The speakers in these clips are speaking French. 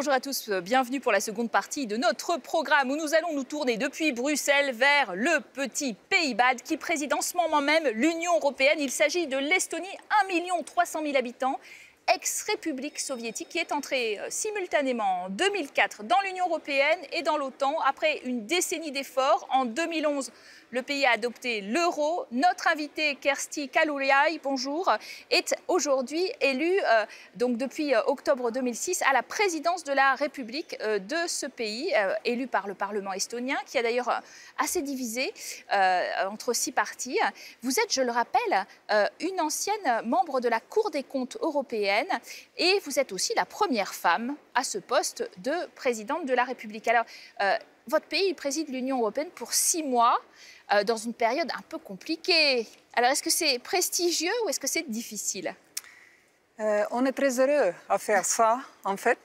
Bonjour à tous, bienvenue pour la seconde partie de notre programme où nous allons nous tourner depuis Bruxelles vers le petit pays bade qui préside en ce moment même l'Union européenne. Il s'agit de l'Estonie, 1 300 000 habitants, ex-république soviétique qui est entrée simultanément en 2004 dans l'Union européenne et dans l'OTAN. Après une décennie d'efforts, en 2011, le pays a adopté l'euro. Notre invitée Kersti Kaljulaid, bonjour, est aujourd'hui élue donc depuis octobre 2006 à la présidence de la République de ce pays, élue par le Parlement estonien, qui a d'ailleurs assez divisé entre 6 partis. Vous êtes, je le rappelle, une ancienne membre de la Cour des comptes européenne et vous êtes aussi la première femme à ce poste de présidente de la République. Alors, votre pays préside l'Union européenne pour 6 mois. Dans une période un peu compliquée. Alors, est-ce que c'est prestigieux ou est-ce que c'est difficile? On est très heureux à faire ça. En fait,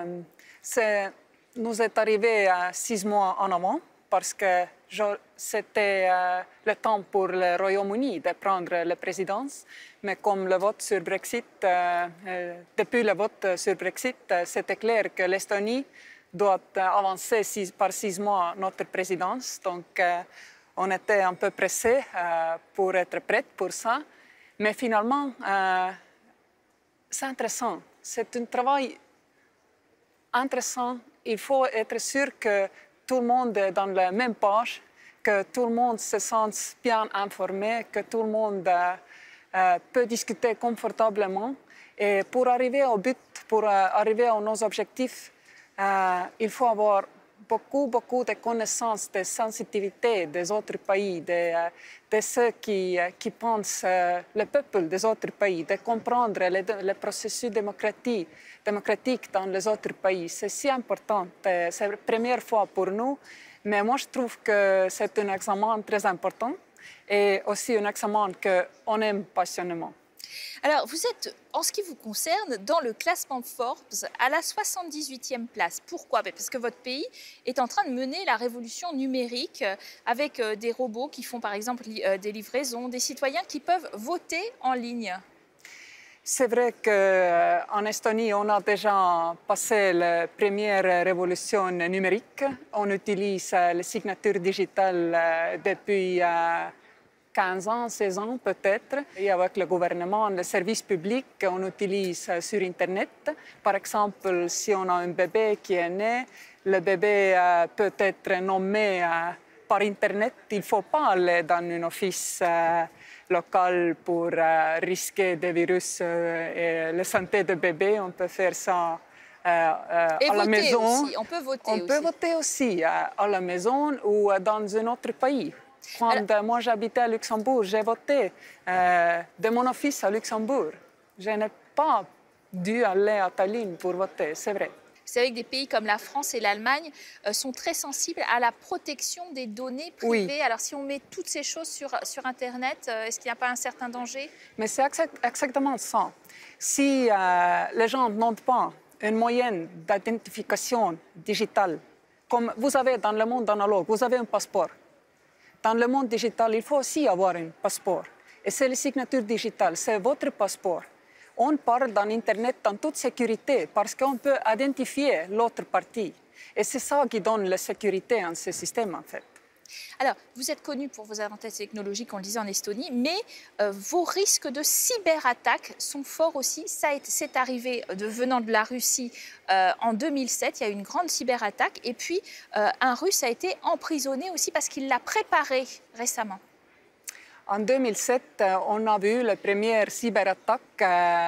nous est arrivé 6 mois en avant parce que c'était le temps pour le Royaume-Uni de prendre la présidence. Mais comme le vote sur Brexit, depuis le vote sur Brexit, c'était clair que l'Estonie doit avancer par 6 mois notre présidence. Donc, on était un peu pressés pour être prêts pour ça. Mais finalement, c'est intéressant. C'est un travail intéressant. Il faut être sûr que tout le monde est dans la même page, que tout le monde se sente bien informé, que tout le monde peut discuter confortablement. Et pour arriver au but, pour arriver à nos objectifs, il faut avoir beaucoup de connaissances, de sensibilité des autres pays, de ceux qui pensent le peuple des autres pays, de comprendre le processus démocratique dans les autres pays. C'est si important. C'est la première fois pour nous, mais moi je trouve que c'est un examen très important et aussi un examen qu'on aime passionnément. Alors, vous êtes, en ce qui vous concerne, dans le classement Forbes à la 78e place. Pourquoi? Parce que votre pays est en train de mener la révolution numérique avec des robots qui font par exemple des livraisons, des citoyens qui peuvent voter en ligne. C'est vrai qu'en Estonie, on a déjà passé la première révolution numérique. On utilise les signatures digitales depuis 15 ans, 16 ans peut-être. Et avec le gouvernement, le service public, on utilise sur Internet. Par exemple, si on a un bébé qui est né, le bébé peut être nommé par Internet. Il ne faut pas aller dans un office local pour risquer des virus et la santé du bébé. On peut faire ça à la maison. Aussi. On peut voter on aussi. Peut voter aussi à la maison ou dans un autre pays. Quand moi j'habitais à Luxembourg, j'ai voté de mon office à Luxembourg. Je n'ai pas dû aller à Tallinn pour voter, c'est vrai. Vous savez que des pays comme la France et l'Allemagne sont très sensibles à la protection des données privées. Oui. Alors si on met toutes ces choses sur Internet, est-ce qu'il n'y a pas un certain danger? Mais c'est exactement ça. Si les gens n'ont pas une moyenne d'identification digitale, comme vous avez dans le monde analogue, vous avez un passeport. Dans le monde digital, il faut aussi avoir un passeport. Et c'est la signature digitale, c'est votre passeport. On parle dans Internet en toute sécurité parce qu'on peut identifier l'autre partie. Et c'est ça qui donne la sécurité en ce système, en fait. Alors, vous êtes connu pour vos avantages technologiques, on le disait en Estonie, mais vos risques de cyberattaque sont forts aussi. C'est arrivé venant de la Russie en 2007, il y a eu une grande cyberattaque. Et puis, un Russe a été emprisonné aussi parce qu'il l'a préparé récemment. En 2007, on a vu la première cyberattaque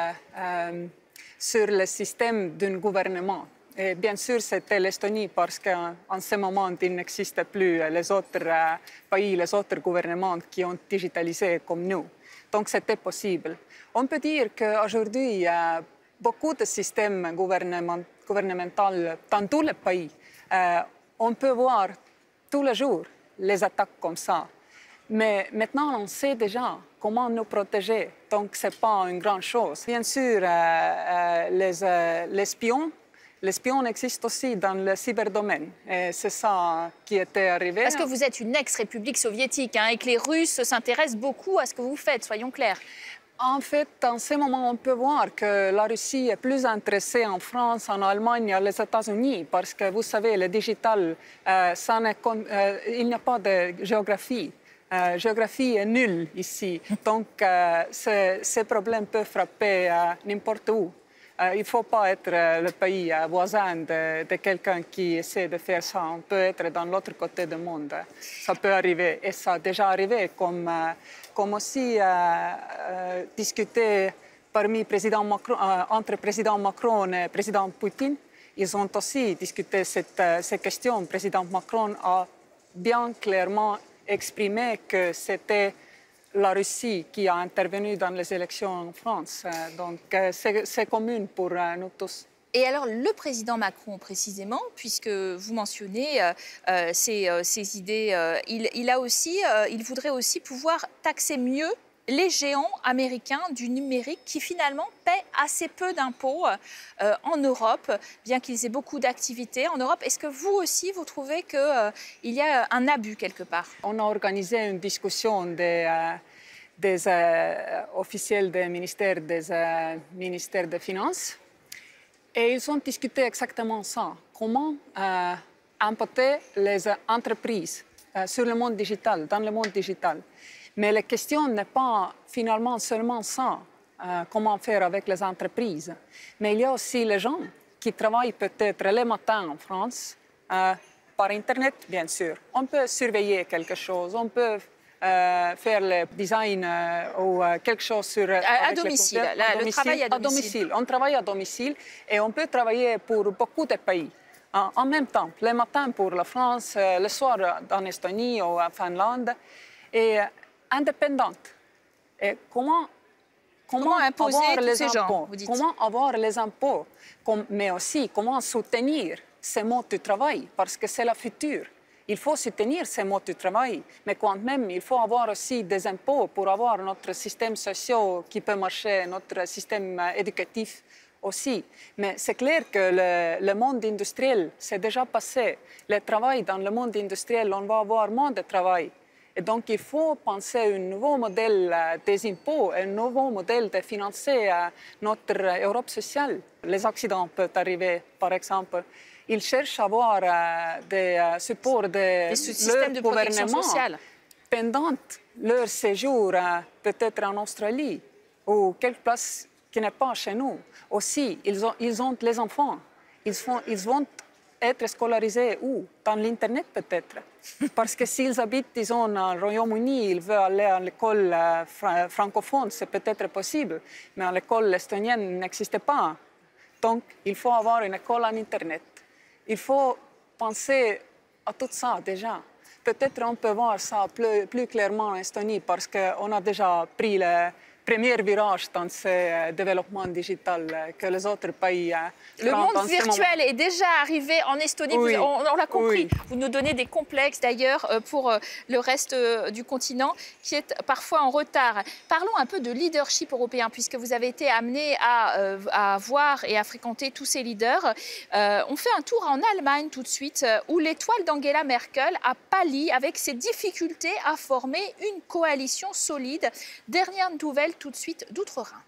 sur le système d'un gouvernement. Et bien sûr, c'était l'Estonie parce qu'en ce moment, il n'existe plus les autres pays, les autres gouvernements qui ont digitalisé comme nous. Donc, c'était possible. On peut dire qu'aujourd'hui, il y a beaucoup de systèmes gouvernementaux dans tous les pays. On peut voir tous les jours les attaques comme ça. Mais maintenant, on sait déjà comment nous protéger. Donc, ce n'est pas une grande chose. Bien sûr, les espions. L'espion existe aussi dans le cyberdomaine. Et c'est ça qui était arrivé. Parce que vous êtes une ex-république soviétique et que les Russes s'intéressent beaucoup à ce que vous faites, soyons clairs. En fait, en ce moment, on peut voir que la Russie est plus intéressée en France, en Allemagne, les États-Unis, parce que vous savez, le digital, il n'y a pas de géographie. Géographie est nulle ici, donc ces problèmes peuvent frapper n'importe où. Il ne faut pas être le pays voisin de quelqu'un qui essaie de faire ça. On peut être dans l'autre côté du monde. Ça peut arriver, et ça a déjà arrivé, comme aussi discuté entre président Macron et président Poutine. Ils ont aussi discuté ces questions. Le président Macron a bien clairement exprimé que c'était la Russie qui a intervenu dans les élections en France. Donc c'est commun pour nous tous. Et alors, le président Macron, précisément, puisque vous mentionnez ces idées, il voudrait aussi pouvoir taxer mieux les géants américains du numérique qui finalement paient assez peu d'impôts en Europe, bien qu'ils aient beaucoup d'activités en Europe. Est-ce que vous aussi, vous trouvez qu'il y a un abus quelque part? On a organisé une discussion des officiels des ministères des Finances et ils ont discuté exactement ça. Comment impacter les entreprises sur le monde digital, dans le monde digital. Mais la question n'est pas finalement seulement ça, comment faire avec les entreprises. Mais il y a aussi les gens qui travaillent peut-être le matin en France, par Internet, bien sûr. On peut surveiller quelque chose, on peut faire le design ou quelque chose sur... À domicile, le travail à domicile. On travaille à domicile et on peut travailler pour beaucoup de pays. En même temps, le matin pour la France, le soir en Estonie ou en Finlande. Et indépendante. Et comment imposer avoir tous les ces impôts, gens, vous dites. comment avoir les impôts, mais aussi comment soutenir ces modes de travail, parce que c'est le futur. Il faut soutenir ces modes de travail, mais quand même, il faut avoir aussi des impôts pour avoir notre système social qui peut marcher, notre système éducatif aussi. Mais c'est clair que le monde industriel, c'est déjà passé. Le travail dans le monde industriel, on va avoir moins de travail. Et donc, il faut penser à un nouveau modèle des impôts, un nouveau modèle de financer notre Europe sociale. Les accidents peuvent arriver, par exemple. Ils cherchent à avoir des supports de leur gouvernement pendant leur séjour, peut-être en Australie ou quelque place qui n'est pas chez nous. Aussi, ils ont les enfants. Ils vont être scolarisés où? Dans l'Internet peut-être. Parce que s'ils habitent, disons, au Royaume-Uni, ils veulent aller à l'école francophone, c'est peut-être possible. Mais l'école estonienne n'existe pas. Donc, il faut avoir une école en Internet. Il faut penser à tout ça déjà. Peut-être on peut voir ça plus clairement en Estonie parce qu'on a déjà pris le premier virage dans ce développement digital que les autres pays Le monde virtuel est déjà arrivé en Estonie, oui. on l'a compris. Oui. Vous nous donnez des complexes d'ailleurs pour le reste du continent qui est parfois en retard. Parlons un peu de leadership européen puisque vous avez été amené à voir et à fréquenter tous ces leaders. On fait un tour en Allemagne tout de suite où l'étoile d'Angela Merkel a pâli avec ses difficultés à former une coalition solide. Dernière nouvelle tout de suite d'Outre-Rhin.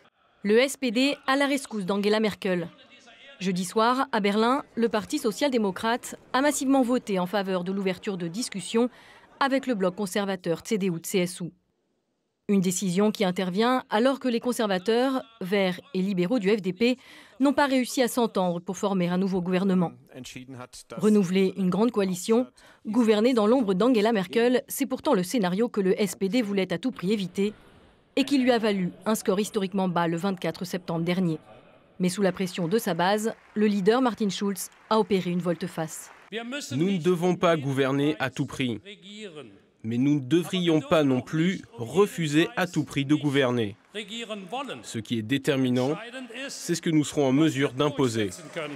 Le SPD à la rescousse d'Angela Merkel. Jeudi soir, à Berlin, le Parti social-démocrate a massivement voté en faveur de l'ouverture de discussions avec le bloc conservateur CDU-CSU. Une décision qui intervient alors que les conservateurs, verts et libéraux du FDP n'ont pas réussi à s'entendre pour former un nouveau gouvernement. Renouveler une grande coalition, gouverner dans l'ombre d'Angela Merkel, c'est pourtant le scénario que le SPD voulait à tout prix éviter et qui lui a valu un score historiquement bas le 24 septembre dernier. Mais sous la pression de sa base, le leader Martin Schulz a opéré une volte-face. Nous ne devons pas gouverner à tout prix. Mais nous ne devrions pas non plus refuser à tout prix de gouverner. Ce qui est déterminant, c'est ce que nous serons en mesure d'imposer.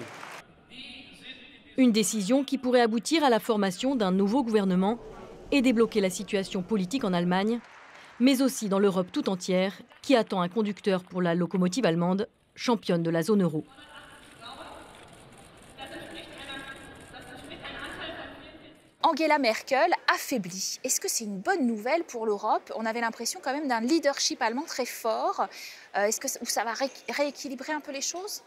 Une décision qui pourrait aboutir à la formation d'un nouveau gouvernement et débloquer la situation politique en Allemagne, mais aussi dans l'Europe tout entière, qui attend un conducteur pour la locomotive allemande, championne de la zone euro. Angela Merkel affaiblie. Est-ce que c'est une bonne nouvelle pour l'Europe? On avait l'impression quand même d'un leadership allemand très fort. Est-ce que ça va rééquilibrer un peu les choses?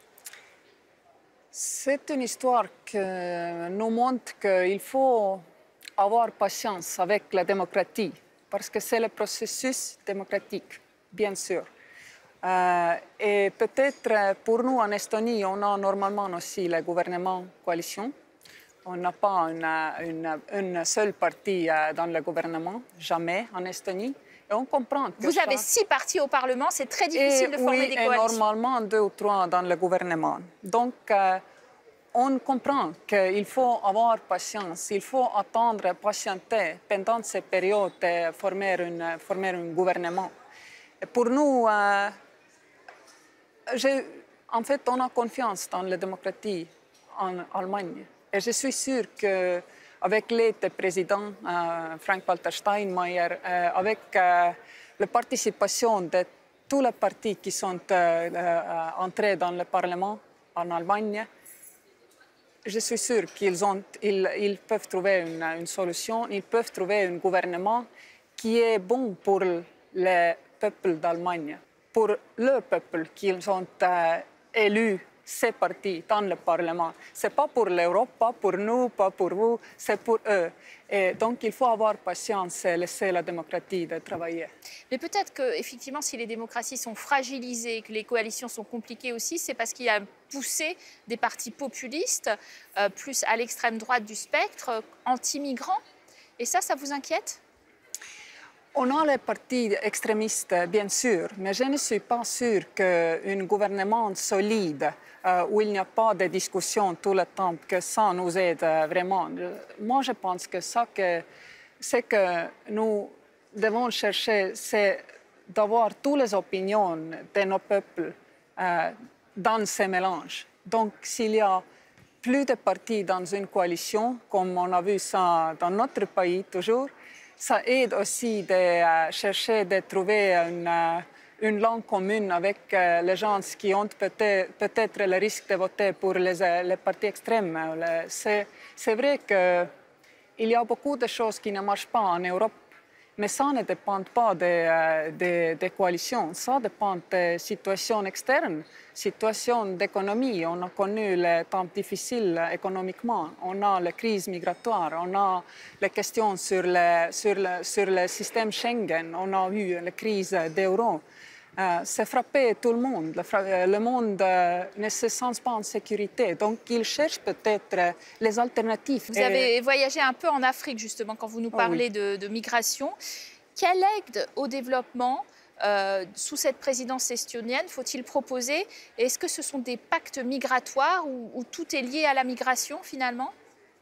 C'est une histoire qui nous montre qu'il faut avoir patience avec la démocratie, parce que c'est le processus démocratique, bien sûr. Et peut-être pour nous en Estonie, on a normalement aussi le gouvernement coalition. On n'a pas une seule partie dans le gouvernement, jamais en Estonie. Et on comprend que vous avez 6 partis au Parlement, c'est très difficile de former des coalitions. Et normalement 2 ou 3 dans le gouvernement. Donc, on comprend qu'il faut avoir patience, il faut attendre, patienter pendant ces périodes et former un gouvernement. Et pour nous, en fait, on a confiance dans la démocratie en Allemagne. Et je suis sûre qu'avec l'aide du président Frank-Walter Steinmeier, avec la participation de tous les partis qui sont entrés dans le Parlement en Allemagne, je suis sûre qu'ils peuvent trouver une solution, ils peuvent trouver un gouvernement qui est bon pour le peuple d'Allemagne, pour le peuple qu'ils ont élu ces partis dans le Parlement. Ce n'est pas pour l'Europe, pas pour nous, pas pour vous, c'est pour eux. Et donc, il faut avoir patience et laisser la démocratie de travailler. Mais peut-être qu'effectivement, si les démocraties sont fragilisées, que les coalitions sont compliquées aussi, c'est parce qu'il y a poussé des partis populistes, plus à l'extrême droite du spectre, anti-migrants. Et ça vous inquiète ? On a les partis extrémistes, bien sûr, mais je ne suis pas sûre qu'un gouvernement solide, où il n'y a pas de discussion tout le temps, que ça nous aide vraiment. Moi, je pense que ce que nous devons chercher, c'est d'avoir toutes les opinions de nos peuples dans ces mélanges. Donc, s'il y a plus de partis dans une coalition, comme on a vu ça dans notre pays toujours, ça aide aussi de chercher de trouver une langue commune avec les gens qui ont peut-être le risque de voter pour les partis extrêmes. C'est vrai qu'il y a beaucoup de choses qui ne marchent pas en Europe, mais ça ne dépend pas des coalitions, ça dépend des situations externes, situations d'économie. On a connu les temps difficiles économiquement, on a la crise migratoire, on a les questions sur le système Schengen, on a eu la crise d'euro. C'est frappé tout le monde. Le monde ne se sent pas en sécurité. Donc, il cherche peut-être les alternatives. Vous avez voyagé un peu en Afrique, justement, quand vous nous parlez de migration. Quelle aide au développement sous cette présidence estonienne faut-il proposer? Est-ce que ce sont des pactes migratoires où tout est lié à la migration, finalement?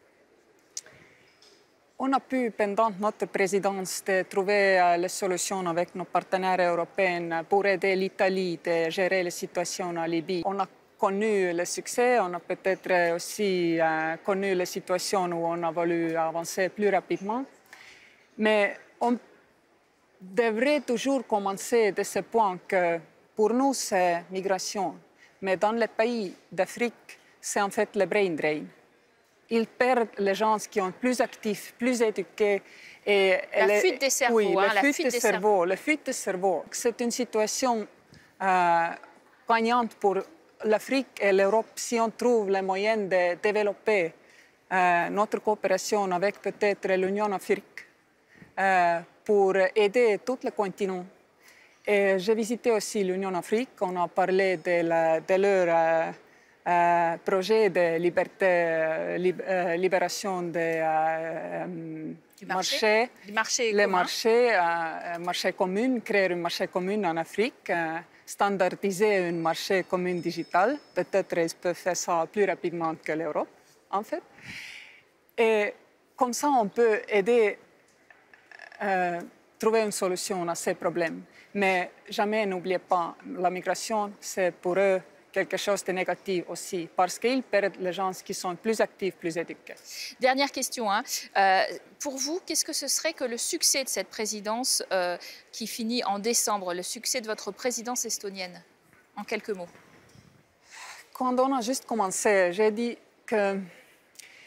On a pu, pendant notre présidence, de trouver les solutions avec nos partenaires européens pour aider l'Italie à gérer la situation en Libye. On a connu le succès, on a peut-être aussi connu les situations où on a voulu avancer plus rapidement. Mais on devrait toujours commencer de ce point que pour nous, c'est migration. Mais dans les pays d'Afrique, c'est en fait le brain drain. Ils perdent les gens qui sont plus actifs, plus éduqués. La fuite des cerveaux. Oui, la fuite des cerveaux. La fuite des cerveaux. C'est une situation gagnante pour l'Afrique et l'Europe si on trouve les moyens de développer notre coopération avec peut-être l'Union africaine pour aider tout le continent. Et j'ai visité aussi l'Union africaine. On a parlé de leur projet de libération des marchés, les marchés communs, créer un marché commun en Afrique, standardiser un marché commun digital. Peut-être qu'ils peuvent faire ça plus rapidement que l'Europe, en fait. Et comme ça, on peut aider à trouver une solution à ces problèmes. Mais jamais n'oubliez pas, la migration, c'est pour eux quelque chose de négatif aussi, parce qu'ils perdent les gens qui sont plus actifs, plus éduqués. Dernière question. Pour vous, qu'est-ce que ce serait que le succès de cette présidence qui finit en décembre, le succès de votre présidence estonienne, en quelques mots? Quand on a juste commencé, j'ai dit qu'on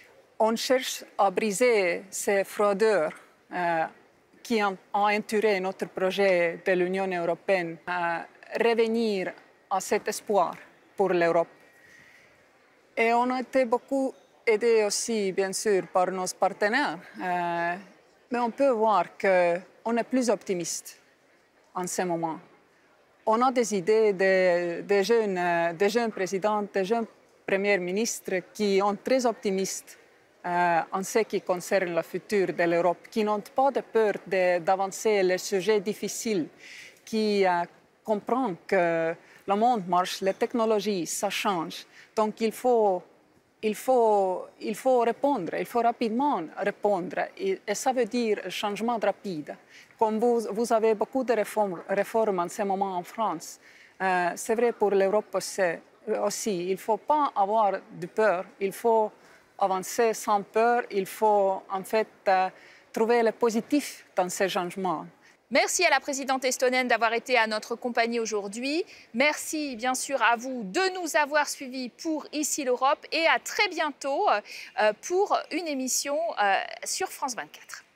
On cherche à briser ces fraudeurs qui ont entouré notre projet de l'Union européenne, revenir à cet espoir pour l'Europe. Et on a été beaucoup aidés aussi, bien sûr, par nos partenaires. Mais on peut voir qu'on est plus optimiste en ce moment. On a des idées des jeunes présidents, des jeunes premiers ministres qui sont très optimistes en ce qui concerne le futur de l'Europe, qui n'ont pas de peur d'avancer les sujets difficiles, qui comprennent que le monde marche, les technologies, ça change. Donc il faut répondre, il faut rapidement répondre. Et ça veut dire changement rapide. Comme vous avez beaucoup de réformes en ce moment en France, c'est vrai pour l'Europe aussi. Il ne faut pas avoir de peur, il faut avancer sans peur, il faut en fait trouver le positif dans ces changements. Merci à la présidente estonienne d'avoir été à notre compagnie aujourd'hui. Merci bien sûr à vous de nous avoir suivis pour Ici l'Europe et à très bientôt pour une émission sur France 24.